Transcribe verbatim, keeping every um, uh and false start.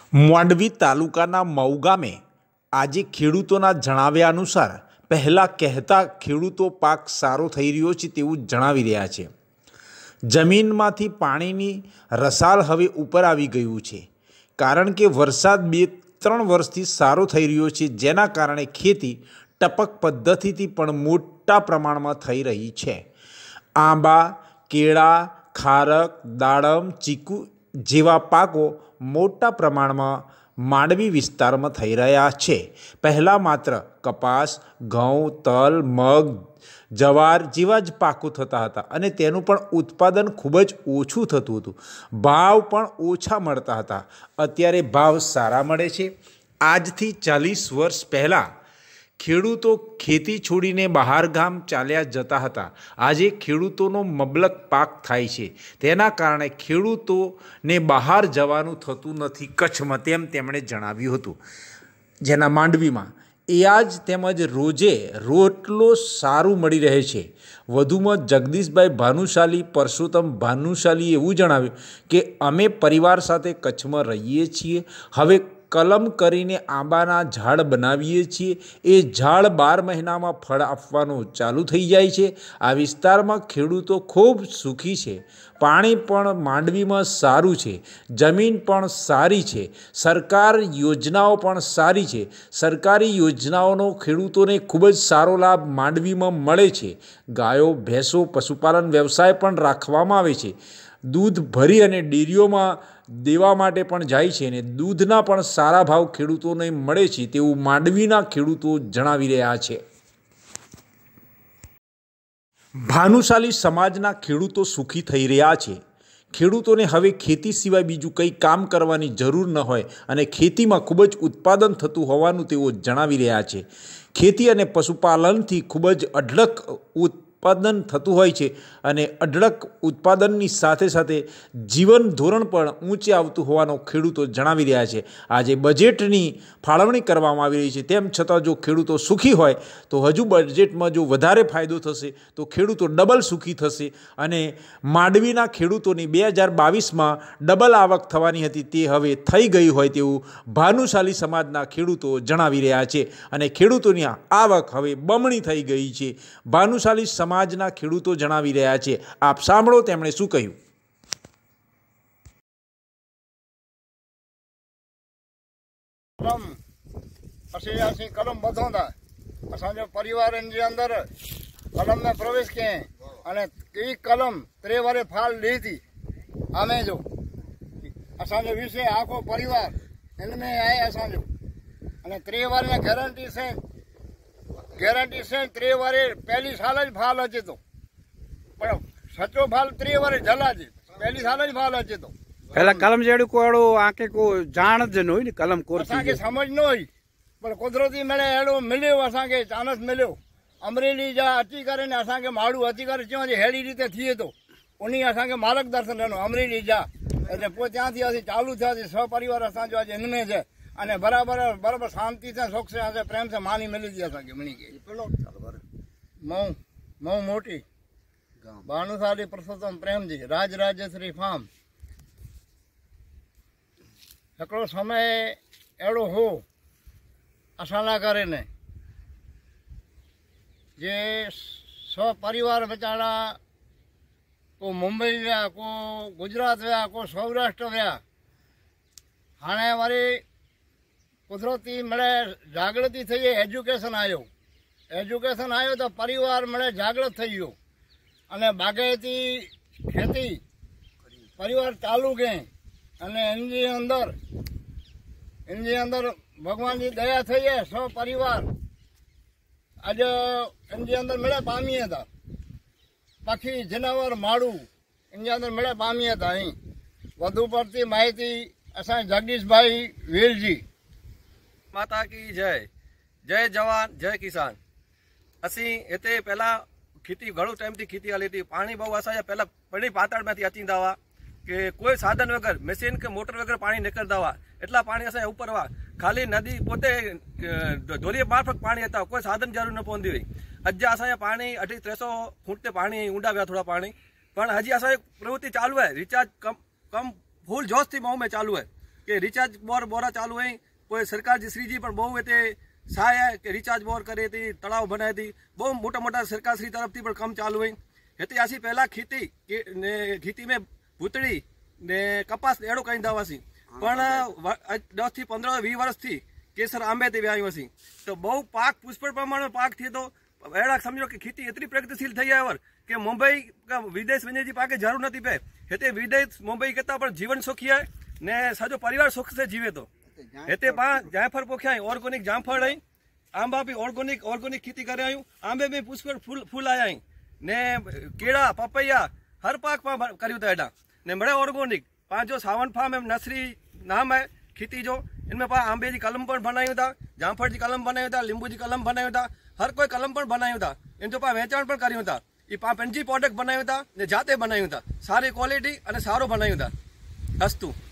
માંડવી તાલુકાના મઉ ગામે આજે ખેડૂતોના જણાવ્યા અનુસાર પહેલાં કહેતા ખેડૂતો પાક સારો થઈ રહ્યો છે તેવું જણાવી રહ્યા છે। જમીનમાંથી પાણીની રસાળ હવે ઉપર આવી ગયું છે, કારણ કે વરસાદ બે ત્રણ વર્ષથી સારો થઈ રહ્યો છે, જેના કારણે ખેતી ટપક પદ્ધતિથી પણ મોટા પ્રમાણમાં થઈ રહી છે। આંબા, કેળા, ખારક, દાડમ, ચીકુ જેવા પાકો મોટા પ્રમાણમાં માંડવી વિસ્તારમાં થઈ રહ્યા છે। પહેલાં માત્ર કપાસ, ઘઉં, તલ, મગ, જવાર જેવા જ પાકો થતા હતા અને તેનું પણ ઉત્પાદન ખૂબ જ ઓછું થતું હતું, ભાવ પણ ઓછા મળતા હતા। અત્યારે ભાવ સારા મળે છે। આજથી ચાલીસ વર્ષ પહેલાં ખેડૂતો ખેતી છોડીને બહાર ગામ ચાલ્યા જતા હતા। આજે ખેડૂતોનો મબલક પાક થાય છે, તેના કારણે ખેડૂતોને બહાર જવાનું થતું નથી કચ્છમાં, તેમ તેમણે જણાવ્યું હતું। જેના માંડવીમાં એયાજ તેમજ રોજે રોટલો સારું મળી રહે છે। વધુમાં જગદીશભાઈ ભાનુશાલી પરસોત્તમ ભાનુશાલીએ એવું જણાવ્યું કે અમે પરિવાર સાથે કચ્છમાં રહીએ છીએ। હવે કલમ કરીને આંબાના ઝાડ બનાવીએ છીએ। એ ઝાડ બાર મહિનામાં ફળ આપવાનું ચાલુ થઈ જાય છે। આ વિસ્તારમાં ખેડૂતો ખૂબ સુખી છે। પાણી પણ માંડવીમાં સારું છે, જમીન પણ સારી છે, સરકાર યોજનાઓ પણ સારી છે। સરકારી યોજનાઓનો ખેડૂતોને ખૂબ જ સારો લાભ માંડવીમાં મળે છે। ગાયો, ભેંસો, પશુપાલન વ્યવસાય પણ રાખવામાં આવે છે। દૂધ ભરી અને ડેરીઓમાં દેવા માટે પણ જાય છે અને દૂધના પણ સારા ભાવ ખેડૂતોને મળે છે તેવું માંડવીના ખેડૂતો જણાવી રહ્યા છે। ભાનુશાલી સમાજના ખેડૂતો સુખી થઈ રહ્યા છે। ખેડૂતોને હવે ખેતી સિવાય બીજું કંઈ કામ કરવાની જરૂર ન હોય અને ખેતીમાં ખૂબ જ ઉત્પાદન થતું હોવાનું તેઓ જણાવી રહ્યા છે। ખેતી અને પશુપાલનથી ખૂબ જ અઢળક ઉત્પાદન થતું હોય છે અને અઢળક ઉત્પાદનની સાથે સાથે જીવન ધોરણ પણ ઊંચે આવતું હોવાનો ખેડૂતો જણાવી રહ્યા છે। આજે બજેટની ફાળવણી કરવામાં આવી રહી છે, તેમ છતાં જો ખેડૂતો સુખી હોય તો હજુ બજેટમાં જો વધારે ફાયદો થશે તો ખેડૂતો ડબલ સુખી થશે અને માંડવીના ખેડૂતોની બે હજાર બાવીસમાં ડબલ આવક થવાની હતી તે હવે થઈ ગઈ હોય તેવું ભાનુશાલી સમાજના ખેડૂતો જણાવી રહ્યા છે અને ખેડૂતોની આવક હવે બમણી થઈ ગઈ છે। ભાનુશાલી સમાજના ખેડૂતો જણાવી રહ્યા છે। આપ સાંભળો તેમણે શું કહ્યું। कलम પછી આસી કલમ બધોંદા અસાંજો પરિવાર એની અંદર કલમ में प्रवेश किए અને કેવી કલમ ત્રેવારે ફાલ લીધી અમે જો અસાંજો વિશે આખો પરિવાર એનમે આય અસાંજો અને ત્રેવારે ને ગેરંટી છે ગેરંટી છે ત્રેવારે પહેલી સાલ જ ફાલ હશે તો પણ સચો ફાલ ત્રેવારે જલા છે પહેલી સાલ જ ફાલ હશે તો पहला कलम जेड़ू कोड़ो आके को जान ज न होई ने कलम कोर असांखे समझ न हुई पर कुदरती मिले अहिड़ो मिलियो असांखे चांस मिलियो अमरेली जा अची करे ने असांखे माण्हू अची करे चयो जे अहिड़ी रीते थिए थो उन असांखे मार्गदर्शन ॾिनो अमरेली जा એટલે પોइ ત્યાંથી અसीं ચાલુ થયાसीं સહપરિવાર असांजो આજે हिनमें છે અને બરાબર બરાબર શાંતિ से सुख से असां प्रेम से मानी मिली थी असांखे मिली गई। मऊ मऊ मोटी भानुशाली परसोत्तम प्रेम जी राज राजेश्वरी फार्म हिकिड़ो समय अहिड़ो हो असां लाइ करे ने जे सौ परिवार वीचारा को मुंबई विया, को गुजरात विया, को सौराष्ट्र विया। हाणे वरी कुदरती मिड़े जागृति थी एजुकेशन आयो एजुकेशन आयो तो परिवार मिड़े जागृत थी वियो अने बागायती खेती परिवार चालू कई અને એની અંદર એની અંદર ભગવાનની દયા થઈ છે સૌ પરિવાર આજે એની અંદર મળે પામીએ હતા પક્ષી જનાવર માળું એની અંદર મળે પામીએ હતા। અહીં વધુ પડતી માહિતી અસાં જગદીશભાઈ વેલજી। माता की जय। जय जवान जय किसान। असी इतने पहला खेती घणो टाइम थी खेती हली थी पानी बहु असांजा पहला बड़ी पातळ में अचींदा हुआ कि कोई साधन वगैरह मशीन के मोटर वगैरह पानी निकलता हुआ एटला पानी असां ऊपर हुआ खाली नदी पोते धोरी मार्फत पानी था कोई साधन जरूर न पवंदी हुई। अज असांजा पानी अढी टे सौ फूट ते पानी ऊंडा विया थोड़ा पानी पण हजी असांजी प्रवृत्ति चालू है रिचार्ज कम कम फूल जोश थी मऊ में चालू है કે રિચાર્જ બોર બોરા ચાલુ હોય કોઈ સરકાર શ્રીજી પણ બહુ એતે સહાય કે રિચાર્જ બોર કરે હતી તળાવ બનાવી હતી બહુ મોટા મોટા સરકાર શ્રી તરફથી પણ કામ ચાલુ હોય એતે આસી પહેલા ખેતી ને ખેતી में ભૂતળી ને કપાસ એડો કઈ દાવાસી પણ દસ થી પંદર વીસ વર્ષથી કેસર આંબે તે વ્યાયું હસી તો બહુ પાક પુષ્કળ પ્રમાણમાં પાક થયો તો એડા સમજો કે ખેતી એતરી પ્રગતિशील થઈ ગયા કે મુંબઈ વિદેશ વન્યજી પાકે જરૂર નથી પે हेते विदेश मुंबई करता पण जीवन सुखी है ने सजो परिवार सुख से जीवे तो हेते पा जायफळ पोख्या ऑर्गेनिक जामफळ आई आंबा भी ऑर्गेनिक ऑर्गेनिक खेती करे आयु आंबे में पुष्कळ फूल फूल आया आई ने केड़ा पपैया हर पाक पा कर्यु था एडा ने बड़े ऑर्गेनिक पांचो सावन फार्म एम नर्सरी नाम है खेती जो इनमें पा आंबे जी कलम पण बनायो था जामफळ जी कलम बनायो था लींबू जी कलम बनायो था हर कोई कलम पण बनायो था इन जो पा वेचाण पण कर्यु था ये पा पंजी प्रोडक्ट बनाया था ने जाते बनाया था सारी क्वालिटी और सारो बनाया था अस्तु।